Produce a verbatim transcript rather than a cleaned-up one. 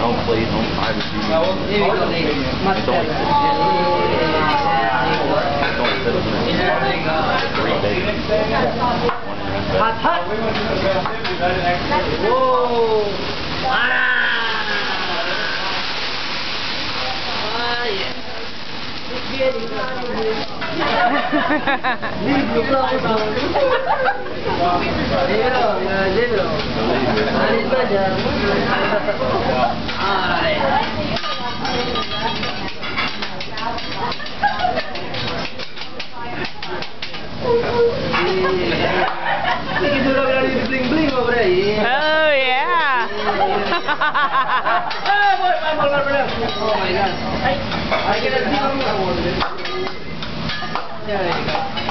home plate, home five or two. It's only it's only three days. Hot, hot. Whoa. Ah. Ah, yeah. Oh yeah. Oh my god. I get a deal. There you go.